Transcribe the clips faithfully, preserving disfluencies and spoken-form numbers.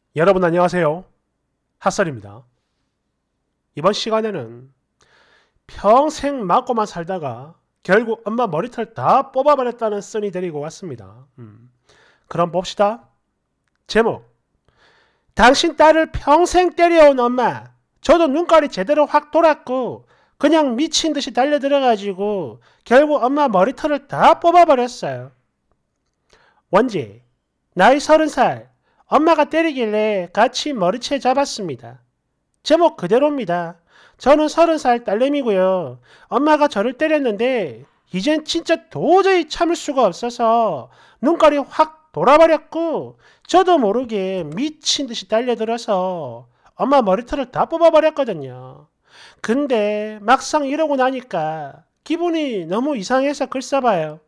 여러분 안녕하세요. 핫설입니다. 이번 시간에는 평생 맞고만 살다가 결국 엄마 머리털 다 뽑아버렸다는 써니 데리고 왔습니다. 음, 그럼 봅시다. 제목: 당신 딸을 평생 때려온 엄마. 저도 눈깔이 제대로 확 돌았고 그냥 미친 듯이 달려들어가지고 결국 엄마 머리털을 다 뽑아버렸어요. 원제: 나이 서른 살. 엄마가 때리길래 같이 머리채 잡았습니다. 제목 그대로입니다. 저는 서른 살 딸내미고요. 엄마가 저를 때렸는데 이젠 진짜 도저히 참을 수가 없어서 눈깔이 확 돌아버렸고 저도 모르게 미친 듯이 달려들어서 엄마 머리털을 다 뽑아버렸거든요. 근데 막상 이러고 나니까 기분이 너무 이상해서 글 써봐요.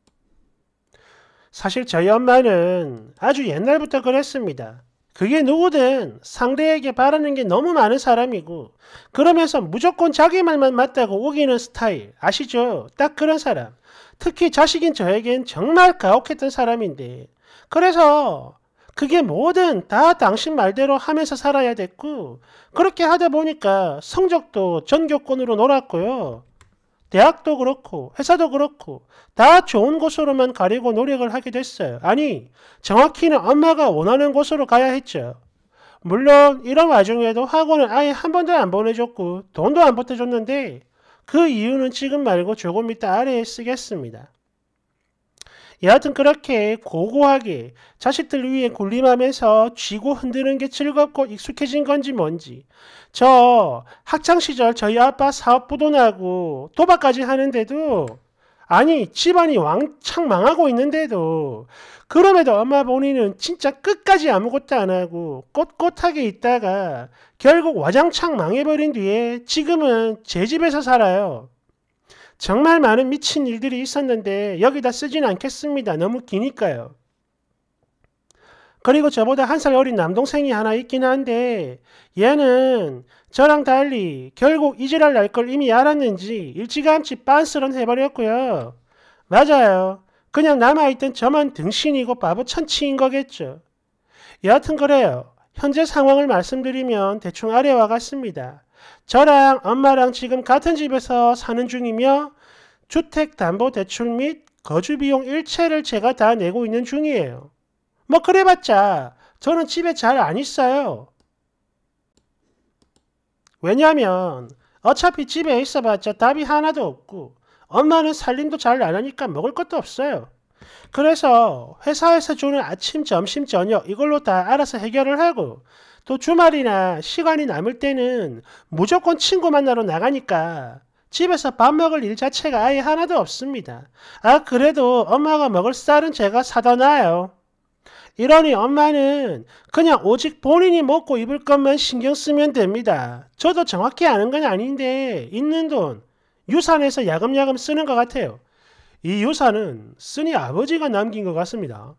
사실 저희 엄마는 아주 옛날부터 그랬습니다. 그게 누구든 상대에게 바라는 게 너무 많은 사람이고 그러면서 무조건 자기 말만 맞다고 우기는 스타일 아시죠? 딱 그런 사람. 특히 자식인 저에겐 정말 가혹했던 사람인데 그래서 그게 뭐든 다 당신 말대로 하면서 살아야 됐고 그렇게 하다 보니까 성적도 전교권으로 놀았고요. 대학도 그렇고 회사도 그렇고 다 좋은 곳으로만 가려고 노력을 하게 됐어요. 아니, 정확히는 엄마가 원하는 곳으로 가야 했죠. 물론 이런 와중에도 학원을 아예 한 번도 안 보내줬고 돈도 안 보태줬는데 그 이유는 지금 말고 조금 이따 아래에 쓰겠습니다. 여하튼 그렇게 고고하게 자식들 위에 군림하면서 쥐고 흔드는 게 즐겁고 익숙해진 건지 뭔지 저 학창시절 저희 아빠 사업부도 나고 도박까지 하는데도 아니 집안이 왕창 망하고 있는데도 그럼에도 엄마 본인은 진짜 끝까지 아무것도 안 하고 꼿꼿하게 있다가 결국 와장창 망해버린 뒤에 지금은 제 집에서 살아요. 정말 많은 미친 일들이 있었는데 여기다 쓰진 않겠습니다. 너무 기니까요. 그리고 저보다 한 살 어린 남동생이 하나 있긴 한데 얘는 저랑 달리 결국 이지랄 날 걸 이미 알았는지 일찌감치 빤스런 해버렸고요. 맞아요. 그냥 남아있던 저만 등신이고 바보 천치인 거겠죠. 여하튼 그래요. 현재 상황을 말씀드리면 대충 아래와 같습니다. 저랑 엄마랑 지금 같은 집에서 사는 중이며 주택담보대출 및 거주비용 일체를 제가 다 내고 있는 중이에요. 뭐 그래봤자 저는 집에 잘 안 있어요. 왜냐면 어차피 집에 있어봤자 답이 하나도 없고 엄마는 살림도 잘 안 하니까 먹을 것도 없어요. 그래서 회사에서 주는 아침, 점심, 저녁 이걸로 다 알아서 해결을 하고 또 주말이나 시간이 남을 때는 무조건 친구 만나러 나가니까 집에서 밥 먹을 일 자체가 아예 하나도 없습니다. 아 그래도 엄마가 먹을 쌀은 제가 사다 놔요. 이러니 엄마는 그냥 오직 본인이 먹고 입을 것만 신경 쓰면 됩니다. 저도 정확히 아는 건 아닌데 있는 돈 유산에서 야금야금 쓰는 것 같아요. 이 유산은 쓴이 아버지가 남긴 것 같습니다.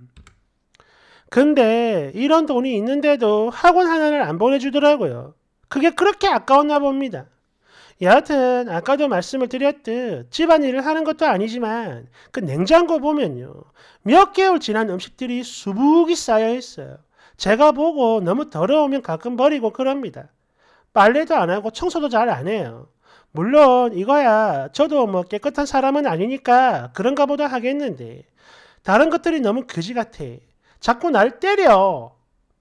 근데 이런 돈이 있는데도 학원 하나를 안 보내주더라고요. 그게 그렇게 아까웠나 봅니다. 여하튼 아까도 말씀을 드렸듯 집안일을 하는 것도 아니지만 그 냉장고 보면요. 몇 개월 지난 음식들이 수북이 쌓여 있어요. 제가 보고 너무 더러우면 가끔 버리고 그럽니다. 빨래도 안 하고 청소도 잘 안 해요. 물론 이거야 저도 뭐 깨끗한 사람은 아니니까 그런가 보다 하겠는데 다른 것들이 너무 그지 같아. 자꾸 날 때려.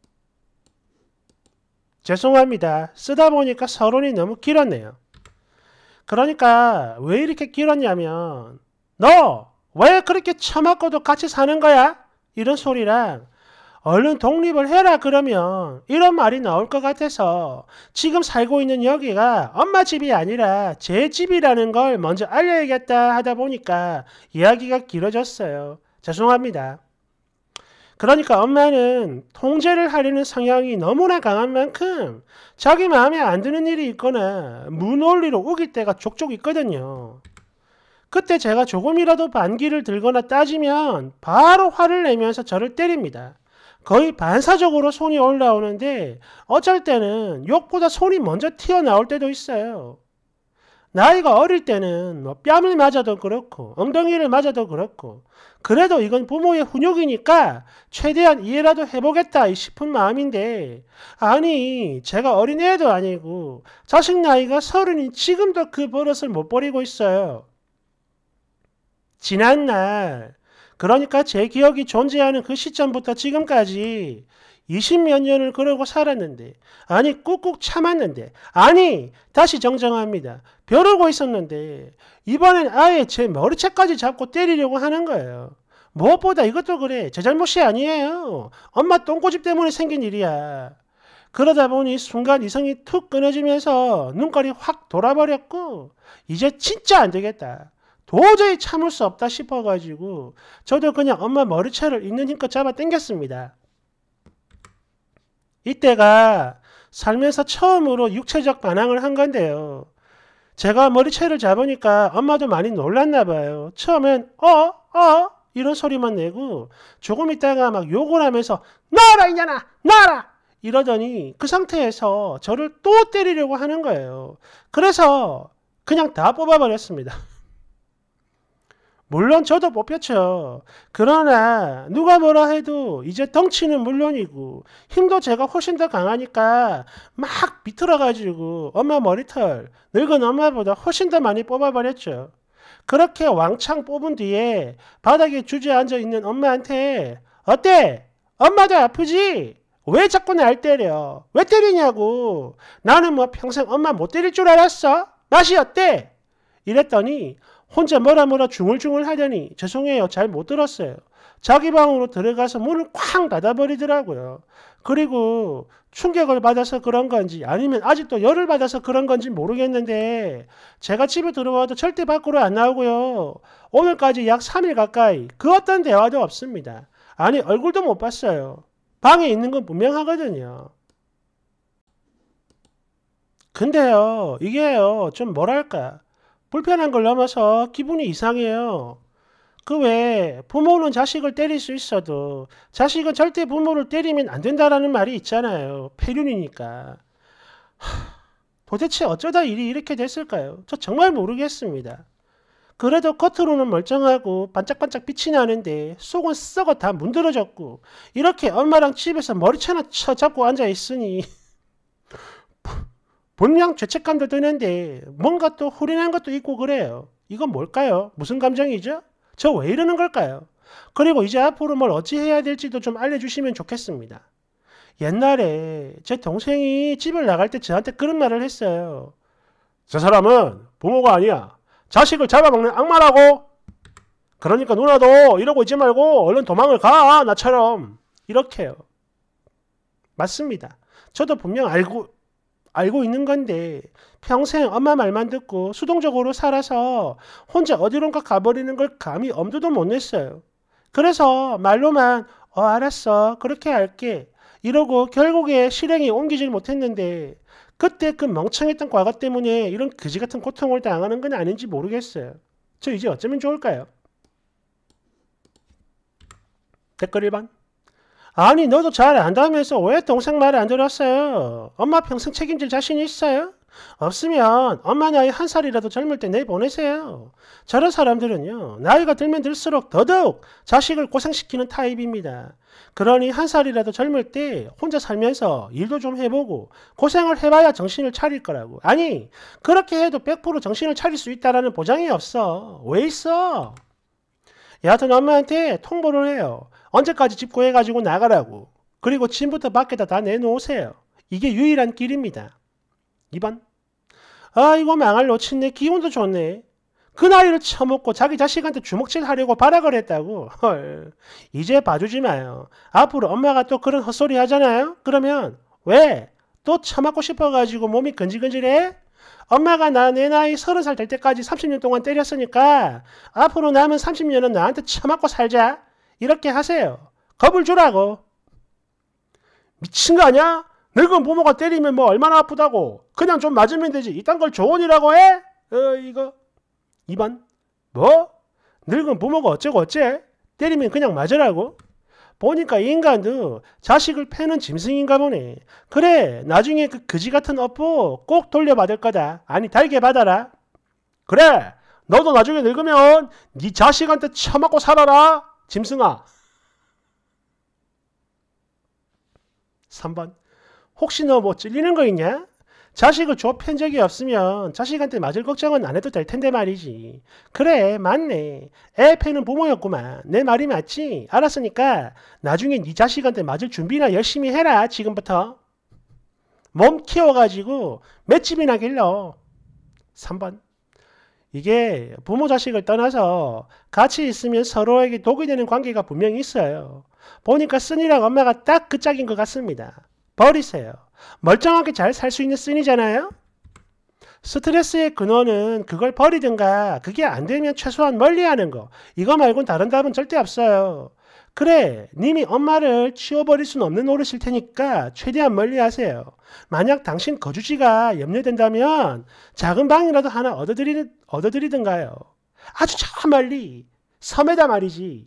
죄송합니다. 쓰다 보니까 서론이 너무 길었네요. 그러니까 왜 이렇게 길었냐면 너 왜 그렇게 처맞고도 같이 사는 거야? 이런 소리랑 얼른 독립을 해라 그러면 이런 말이 나올 것 같아서 지금 살고 있는 여기가 엄마 집이 아니라 제 집이라는 걸 먼저 알려야겠다 하다 보니까 이야기가 길어졌어요. 죄송합니다. 그러니까 엄마는 통제를 하려는 성향이 너무나 강한 만큼 자기 마음에 안 드는 일이 있거나 무논리로 우길 때가 족족 있거든요. 그때 제가 조금이라도 반기를 들거나 따지면 바로 화를 내면서 저를 때립니다. 거의 반사적으로 손이 올라오는데 어쩔 때는 욕보다 손이 먼저 튀어나올 때도 있어요. 나이가 어릴 때는 뭐 뺨을 맞아도 그렇고 엉덩이를 맞아도 그렇고 그래도 이건 부모의 훈육이니까 최대한 이해라도 해보겠다 싶은 마음인데 아니 제가 어린애도 아니고 자식 나이가 서른인 지금도 그 버릇을 못 버리고 있어요. 지난날 그러니까 제 기억이 존재하는 그 시점부터 지금까지 이십몇 년을 그러고 살았는데 아니 꾹꾹 참았는데 아니 다시 정정합니다. 벼르고 있었는데 이번엔 아예 제 머리채까지 잡고 때리려고 하는 거예요. 무엇보다 이것도 그래 제 잘못이 아니에요. 엄마 똥꼬집 때문에 생긴 일이야. 그러다 보니 순간 이성이 툭 끊어지면서 눈깔이 확 돌아버렸고 이제 진짜 안 되겠다. 도저히 참을 수 없다 싶어가지고 저도 그냥 엄마 머리채를 있는 힘껏 잡아 당겼습니다. 이때가 살면서 처음으로 육체적 반항을 한 건데요. 제가 머리채를 잡으니까 엄마도 많이 놀랐나 봐요. 처음엔 어? 어? 이런 소리만 내고 조금 있다가 막 욕을 하면서 놔라 이년아! 놔라! 이러더니 그 상태에서 저를 또 때리려고 하는 거예요. 그래서 그냥 다 뽑아버렸습니다. 물론 저도 뽑혔죠. 그러나 누가 뭐라 해도 이제 덩치는 물론이고 힘도 제가 훨씬 더 강하니까 막 비틀어가지고 엄마 머리털 늙은 엄마보다 훨씬 더 많이 뽑아버렸죠. 그렇게 왕창 뽑은 뒤에 바닥에 주저앉아 있는 엄마한테 어때? 엄마도 아프지? 왜 자꾸 날 때려? 왜 때리냐고. 나는 뭐 평생 엄마 못 때릴 줄 알았어? 맛이 어때? 이랬더니 혼자 뭐라 뭐라 중얼중얼 하더니 죄송해요. 잘 못 들었어요. 자기 방으로 들어가서 문을 쾅 닫아버리더라고요. 그리고 충격을 받아서 그런 건지 아니면 아직도 열을 받아서 그런 건지 모르겠는데 제가 집에 들어와도 절대 밖으로 안 나오고요. 오늘까지 약 삼 일 가까이 그 어떤 대화도 없습니다. 아니 얼굴도 못 봤어요. 방에 있는 건 분명하거든요. 근데요 이게요 좀 뭐랄까 불편한 걸 넘어서 기분이 이상해요. 그 외에 부모는 자식을 때릴 수 있어도 자식은 절대 부모를 때리면 안 된다라는 말이 있잖아요. 폐륜이니까. 도대체 어쩌다 일이 이렇게 됐을까요? 저 정말 모르겠습니다. 그래도 겉으로는 멀쩡하고 반짝반짝 빛이 나는데 속은 썩어 다 문드러졌고 이렇게 엄마랑 집에서 머리채나 쳐잡고 앉아있으니 분명 죄책감도 드는데 뭔가 또 후련한 것도 있고 그래요. 이건 뭘까요? 무슨 감정이죠? 저 왜 이러는 걸까요? 그리고 이제 앞으로 뭘 어찌 해야 될지도 좀 알려주시면 좋겠습니다. 옛날에 제 동생이 집을 나갈 때 저한테 그런 말을 했어요. 저 사람은 부모가 아니야. 자식을 잡아먹는 악마라고. 그러니까 누나도 이러고 있지 말고 얼른 도망을 가. 나처럼. 이렇게요. 맞습니다. 저도 분명 알고 알고 있는 건데 평생 엄마 말만 듣고 수동적으로 살아서 혼자 어디론가 가버리는 걸 감히 엄두도 못 냈어요. 그래서 말로만 어 알았어 그렇게 할게 이러고 결국에 실행에 옮기질 못했는데 그때 그 멍청했던 과거 때문에 이런 그지같은 고통을 당하는 건 아닌지 모르겠어요. 저 이제 어쩌면 좋을까요? 댓글 일 번 아니 너도 잘 안다면서 왜 동생 말 안 들었어요? 엄마 평생 책임질 자신 있어요? 없으면 엄마 나이 한 살이라도 젊을 때 내보내세요. 저런 사람들은요 나이가 들면 들수록 더더욱 자식을 고생시키는 타입입니다. 그러니 한 살이라도 젊을 때 혼자 살면서 일도 좀 해보고 고생을 해봐야 정신을 차릴 거라고. 아니 그렇게 해도 백 퍼센트 정신을 차릴 수 있다는 보장이 없어. 왜 있어? 여하튼 엄마한테 통보를 해요. 언제까지 집 구해가지고 나가라고. 그리고 짐부터 밖에다 다 내놓으세요. 이게 유일한 길입니다. 이 번 아이고 망할 놓친네. 기운도 좋네. 그 나이를 처먹고 자기 자식한테 주먹질 하려고 발악을 했다고. 헐. 이제 봐주지 마요. 앞으로 엄마가 또 그런 헛소리 하잖아요. 그러면 왜? 또 처맞고 싶어가지고 몸이 근질근질해? 엄마가 나 내 나이 서른 살 될 때까지 삼십 년 동안 때렸으니까 앞으로 남은 삼십 년은 나한테 처맞고 살자. 이렇게 하세요. 겁을 주라고. 미친 거 아니야? 늙은 부모가 때리면 뭐 얼마나 아프다고. 그냥 좀 맞으면 되지. 이딴 걸 조언이라고 해? 어 이거. 이 번 뭐? 늙은 부모가 어쩌고 어째? 때리면 그냥 맞으라고? 보니까 이 인간도 자식을 패는 짐승인가 보네. 그래 나중에 그 그지 같은 업보 꼭 돌려받을 거다. 아니 달게 받아라. 그래, 너도 나중에 늙으면 네 자식한테 처맞고 살아라, 짐승아. 삼 번. 혹시 너 뭐 찔리는 거 있냐? 자식을 좁힌 적이 없으면 자식한테 맞을 걱정은 안 해도 될 텐데 말이지. 그래, 맞네. 애 패는 부모였구만. 내 말이 맞지? 알았으니까 나중에 네 자식한테 맞을 준비나 열심히 해라, 지금부터. 몸 키워가지고 맷집이나 길러. 삼 번. 이게 부모 자식을 떠나서 같이 있으면 서로에게 독이 되는 관계가 분명히 있어요. 보니까 쓴이랑 엄마가 딱 그 짝인 것 같습니다. 버리세요. 멀쩡하게 잘 살 수 있는 쓴이잖아요. 스트레스의 근원은 그걸 버리든가 그게 안 되면 최소한 멀리하는 거. 이거 말고는 다른 답은 절대 없어요. 그래, 님이 엄마를 치워버릴 수는 없는 노릇일 테니까 최대한 멀리하세요. 만약 당신 거주지가 염려된다면 작은 방이라도 하나 얻어드리, 얻어드리든가요. 아주 저 멀리 섬에다 말이지.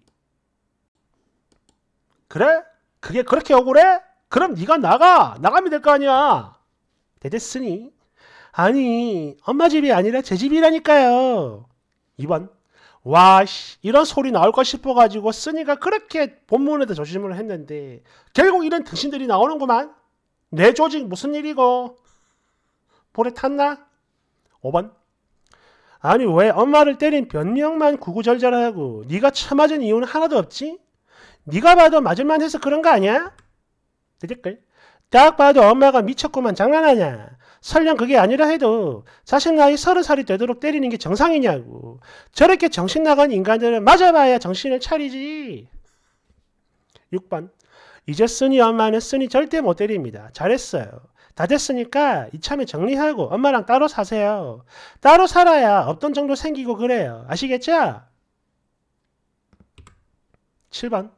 그래? 그게 그렇게 억울해? 그럼 네가 나가. 나가면 될 거 아니야. 대됐으니. 아니, 엄마 집이 아니라 제 집이라니까요. 이 번. 와, 씨, 이런 소리 나올까 싶어가지고 쓰니가 그렇게 본문에도 조심을 했는데 결국 이런 등신들이 나오는구만. 내 조직 무슨 일이고. 볼에 탔나? 오 번. 아니 왜 엄마를 때린 변명만 구구절절하고 네가 쳐맞은 이유는 하나도 없지? 네가 봐도 맞을만 해서 그런 거 아니야? 댓글. 딱 봐도 엄마가 미쳤구만. 장난하냐. 설령 그게 아니라 해도 자식 나이 서른 살이 되도록 때리는 게 정상이냐고. 저렇게 정신 나간 인간들은 맞아봐야 정신을 차리지. 육 번. 이제 쓴이 엄마는 쓴이 절대 못 때립니다. 잘했어요. 다 됐으니까 이참에 정리하고 엄마랑 따로 사세요. 따로 살아야 없던 정도 생기고 그래요. 아시겠죠? 칠 번.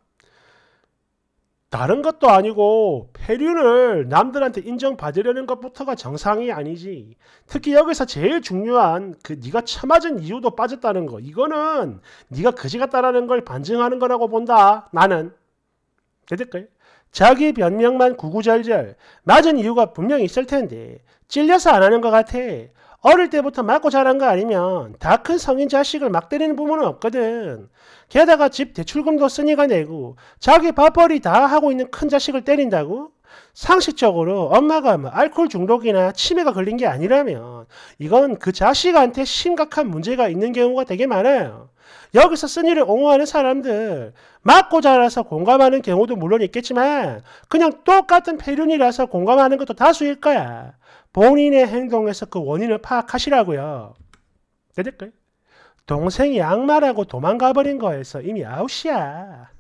다른 것도 아니고 폐륜을 남들한테 인정받으려는 것부터가 정상이 아니지. 특히 여기서 제일 중요한 그 네가 처맞은 이유도 빠졌다는 거. 이거는 네가 그지 같다라는 걸 반증하는 거라고 본다. 나는. 댓글. 자기 변명만 구구절절. 맞은 이유가 분명히 있을 텐데 찔려서 안 하는 것 같아. 어릴 때부터 맞고 자란 거 아니면 다 큰 성인 자식을 막 때리는 부모는 없거든. 게다가 집 대출금도 쓰니가 내고 자기 밥벌이 다 하고 있는 큰 자식을 때린다고? 상식적으로 엄마가 뭐 알코올 중독이나 치매가 걸린 게 아니라면 이건 그 자식한테 심각한 문제가 있는 경우가 되게 많아요. 여기서 쓴이를 옹호하는 사람들 맞고 자라서 공감하는 경우도 물론 있겠지만 그냥 똑같은 폐륜이라서 공감하는 것도 다수일 거야. 본인의 행동에서 그 원인을 파악하시라고요. 댓글. 동생이 악마라고 도망가버린 거에서 이미 아웃이야.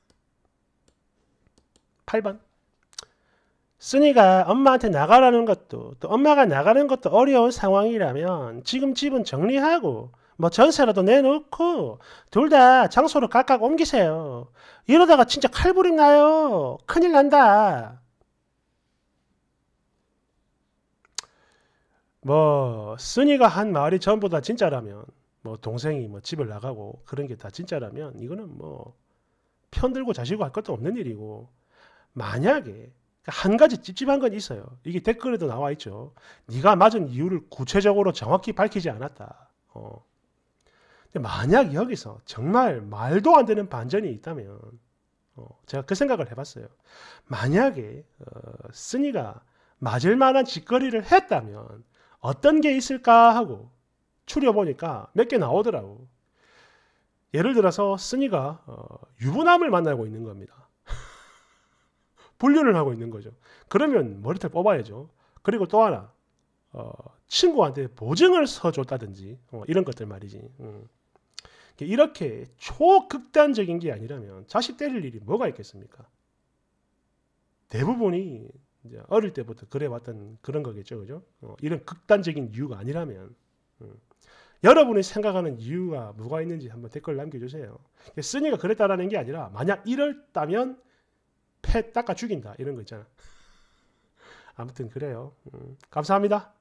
팔 번. 쓴이가 엄마한테 나가라는 것도 또 엄마가 나가는 것도 어려운 상황이라면 지금 집은 정리하고 뭐 전세라도 내놓고 둘 다 장소를 각각 옮기세요. 이러다가 진짜 칼부림 나요. 큰일 난다. 뭐 쓴이가 한 말이 전부 다 진짜라면 뭐 동생이 뭐 집을 나가고 그런 게 다 진짜라면 이거는 뭐 편들고 자시고 할 것도 없는 일이고, 만약에 한 가지 찝찝한 건 있어요. 이게 댓글에도 나와 있죠. 네가 맞은 이유를 구체적으로 정확히 밝히지 않았다. 어. 근데 만약 여기서 정말 말도 안 되는 반전이 있다면 어, 제가 그 생각을 해봤어요. 만약에 어, 쓴이가 맞을 만한 짓거리를 했다면 어떤 게 있을까 하고 추려보니까 몇 개 나오더라고. 예를 들어서 쓴이가 어, 유부남을 만나고 있는 겁니다. 불륜을 하고 있는 거죠. 그러면 머리털 뽑아야죠. 그리고 또 하나 어, 친구한테 보증을 서줬다든지 어, 이런 것들 말이지. 음. 이렇게 초극단적인 게 아니라면 자식 때릴 일이 뭐가 있겠습니까? 대부분이 이제 어릴 때부터 그래왔던 그런 거겠죠. 그죠? 어, 이런 극단적인 이유가 아니라면 음. 여러분이 생각하는 이유가 뭐가 있는지 한번 댓글 남겨주세요. 쓴이가 그랬다라는 게 아니라 만약 이럴다면 패 닦아 죽인다 이런 거 있잖아. 아무튼 그래요. 음, 감사합니다.